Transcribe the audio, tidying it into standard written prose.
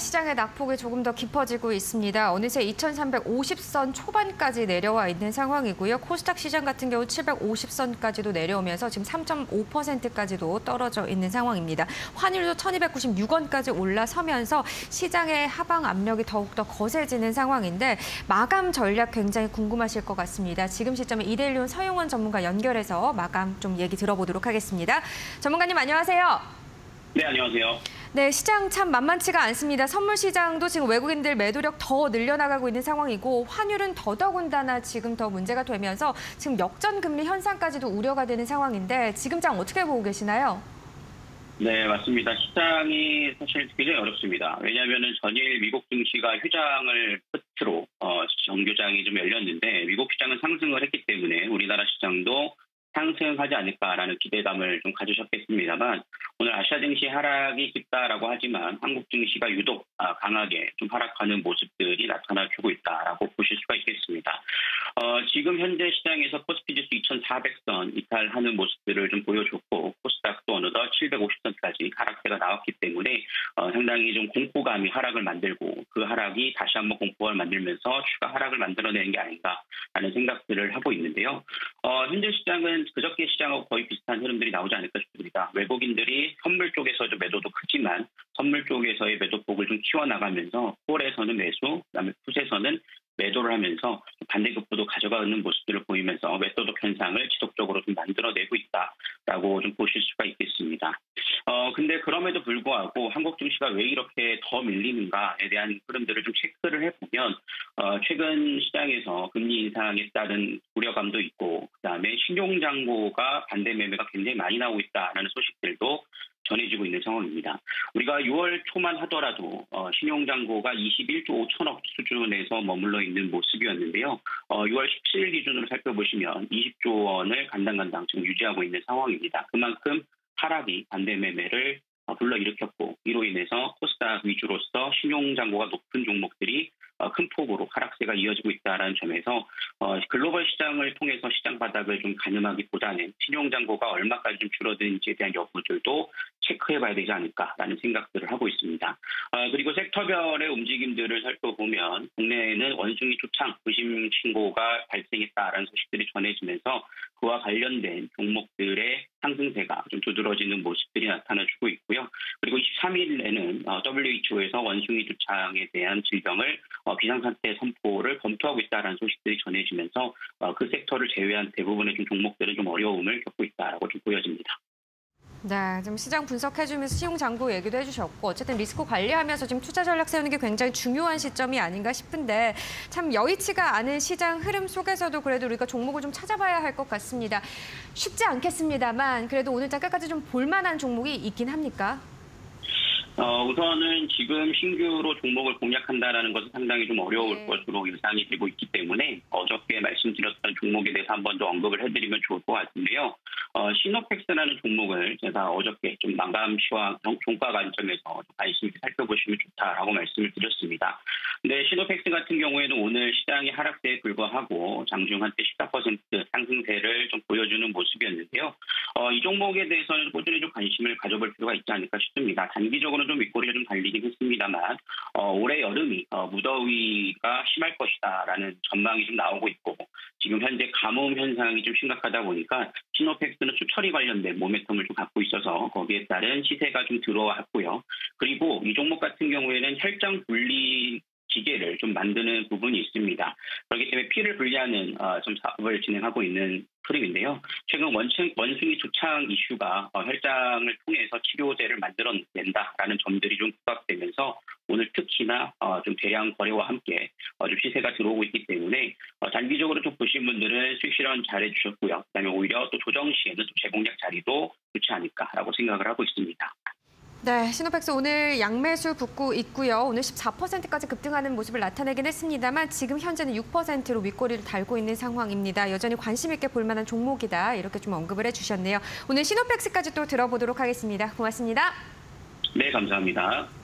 시장의 낙폭이 조금 더 깊어지고 있습니다. 어느새 2,350선 초반까지 내려와 있는 상황이고요. 코스닥 시장 같은 경우 750선까지도 내려오면서 지금 3.5%까지도 떨어져 있는 상황입니다. 환율도 1,296원까지 올라서면서 시장의 하방 압력이 더욱더 거세지는 상황인데 마감 전략 굉장히 궁금하실 것 같습니다. 지금 시점에 이데일리온 서용원 전문가 연결해서 마감 좀 얘기 들어보도록 하겠습니다. 전문가님 안녕하세요. 네, 안녕하세요. 네, 시장 참 만만치가 않습니다. 선물 시장도 지금 외국인들 매도력 더 늘려나가고 있는 상황이고 환율은 더더군다나 지금 더 문제가 되면서 지금 역전 금리 현상까지도 우려가 되는 상황인데 지금 장 어떻게 보고 계시나요? 네, 맞습니다. 시장이 사실 굉장히 어렵습니다. 왜냐하면 전일 미국 증시가 휴장을 끝으로 정규장이 좀 열렸는데 미국 시장은 상승을 했기 때문에 우리나라 시장도 상승하지 않을까라는 기대감을 좀 가지셨겠습니다만 오늘 아시아 증시 하락이 깊다라고 하지만 한국 증시가 유독 강하게 좀 하락하는 모습들이 나타나주고 있다라고 보실 수가 있겠습니다. 지금 현재 시장에서 코스피 지수 2,400선 이탈하는 모습들을 좀 보여줬고 코스닥도 어느덧 750선까지 하락세가 나왔기 때문에 상당히 좀 공포감이 하락을 만들고 그 하락이 다시 한번 공포감을 만들면서 추가 하락을 만들어내는 게 아닌가라는 생각들을 하고 있는데요. 현재 시장은 그저께 시장하고 거의 비슷한 흐름들이 나오지 않을까 싶습니다. 외국인들이 선물 쪽에서 좀 매도도 크지만 선물 쪽에서의 매도폭을 좀 키워나가면서 콜에서는 매수, 그다음에 풋에서는 매도를 하면서 반대급부도 가져가는 모습들을 보이면서 매도독 현상을 지속적으로 좀 만들어내고 있다라고 좀 보실 수가 있겠습니다. 근데 그럼에도 불구하고 한국 증시가 왜 이렇게 더 밀리는가에 대한 흐름들을 좀 체크를 해보면 최근 시장에서 금리 인상에 따른 우려감도 있고 그다음에 신용장고가 반대 매매가 굉장히 많이 나오고 있다라는 소식들도 전해지고 있는 상황입니다. 우리가 6월 초만 하더라도 신용장고가 21조 5천억 수준에서 머물러 있는 모습이었는데요. 6월 17일 기준으로 살펴보시면 20조 원을 간당간당 지금 유지하고 있는 상황입니다. 그만큼 하락이 반대 매매를 불러일으켰고 이로 인해서 코스닥 위주로서 신용장고가 높은 종목들이 큰 폭으로 하락세가 이어지고 있다는 점에서 글로벌 시장을 통해서 시장 바닥을 좀 가늠하기보다는 신용장고가 얼마까지 좀 줄어드는지에 대한 여부들도 체크해봐야 되지 않을까라는 생각들을 하고 있습니다. 그리고 섹터별의 움직임들을 살펴보면 국내에는 원숭이 초창 의심 신고가 발생했다라는 소식들이 전해지면서 그와 관련된 종목들의 상승세가 좀 두드러지는 모습들이 나타나주고 있고요. 그리고 23일에는 WHO에서 원숭이 초창에 대한 질병을 비상상태 선포를 검토하고 있다는 소식들이 전해지면서 그 섹터를 제외한 대부분의 좀 종목들은 좀 어려움을 겪고 있다라고 좀 보여집니다. 네, 지금 시장 분석해주면서 신용장고 얘기도 해주셨고 어쨌든 리스크 관리하면서 지금 투자 전략 세우는 게 굉장히 중요한 시점이 아닌가 싶은데 참 여의치가 않은 시장 흐름 속에서도 그래도 우리가 종목을 좀 찾아봐야 할 것 같습니다. 쉽지 않겠습니다만 그래도 오늘장 끝까지 좀 볼만한 종목이 있긴 합니까? 우선은 지금 신규로 종목을 공략한다라는 것은 상당히 좀 어려울 것으로 예상이 되고 있기 때문에 어저께 말씀드렸던 종목에 대해서 한 번 더 언급을 해드리면 좋을 것 같은데요. 시노펙스라는 종목을 제가 어저께 좀 마감시와 종가 관점에서 관심 있게 살펴보시면 좋다라고 말씀을 드렸습니다. 근데 시노펙스 같은 경우에는 오늘 시장이 하락세에 불과하고 장중 한때 14% 상승세를 좀 보여주는 모습이었는데요. 이 종목에 대해서는 꾸준히 좀 관심을 가져볼 필요가 있지 않을까 싶습니다. 단기적으로 좀 윗꼬리가 좀 달리긴 했습니다만 올해 여름이 무더위가 심할 것이다라는 전망이 좀 나오고 있고 지금 현재 가뭄 현상이 좀 심각하다 보니까 시노펙스는 수처리 관련된 모멘텀을 좀 갖고 있어서 거기에 따른 시세가 좀 들어왔고요. 그리고 이 종목 같은 경우에는 혈장 분리 기계를 좀 만드는 부분이 있습니다. 그렇기 때문에 피를 분리하는 좀 사업을 진행하고 있는 흐름인데요. 최근 원숭이 조창 이슈가 혈장을 통해서 치료제를 만들어낸다라는 점들이 좀 부각되면서 오늘 특히나 좀 대량 거래와 함께 좀 시세가 들어오고 있기 때문에 단기적으로 좀 보신 분들은 수익 실현 잘해주셨고요. 그다음에 오히려 또 조정 시에는 좀 재공략 자리도 좋지 않을까라고 생각을 하고 있습니다. 네, 시노펙스 오늘 양매수 붙고 있고요. 오늘 14%까지 급등하는 모습을 나타내긴 했습니다만 지금 현재는 6%로 윗꼬리를 달고 있는 상황입니다. 여전히 관심 있게 볼 만한 종목이다. 이렇게 좀 언급을 해주셨네요. 오늘 시노펙스까지 또 들어보도록 하겠습니다. 고맙습니다. 네, 감사합니다.